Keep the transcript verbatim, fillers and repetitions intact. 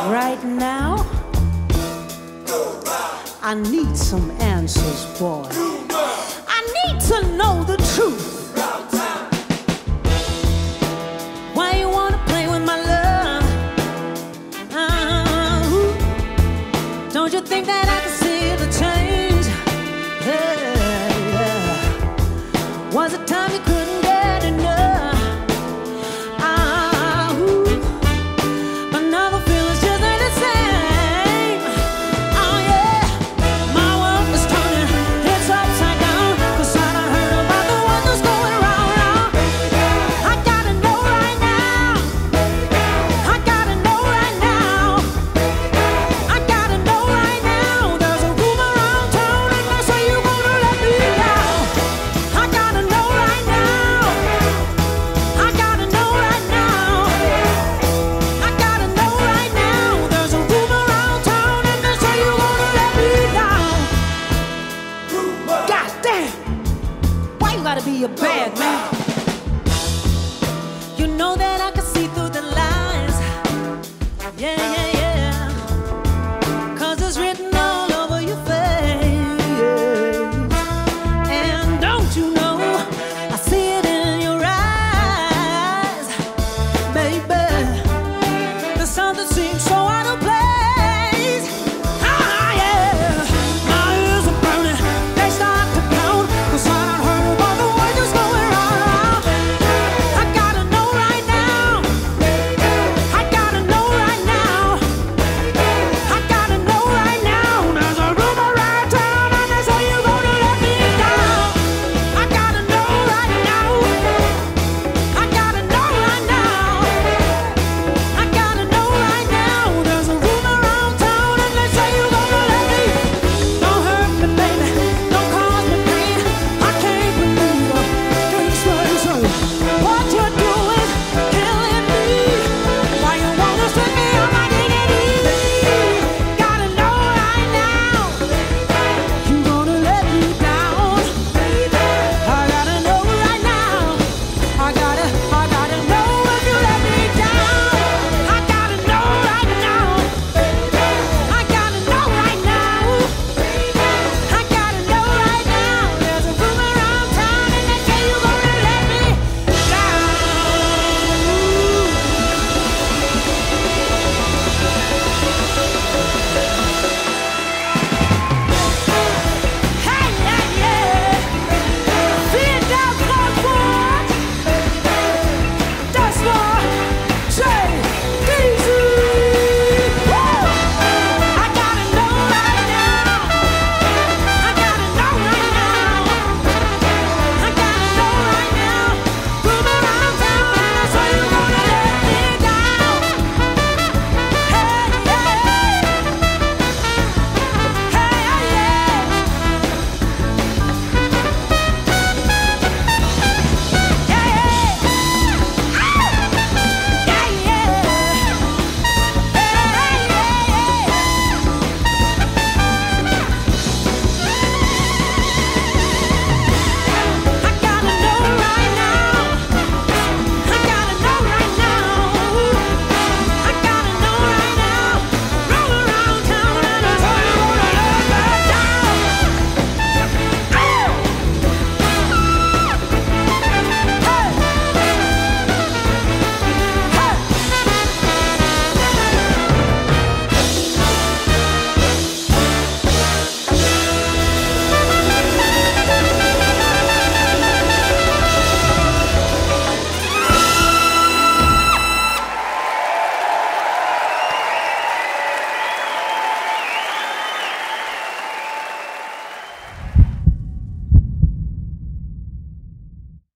Right now, I need some answers, boy. I need to know the truth. Why you wanna play with my love? Uh, don't you think that I can see the change? Yeah, yeah. Was it time you couldn't get enough? Gotta be a bad man. You know that I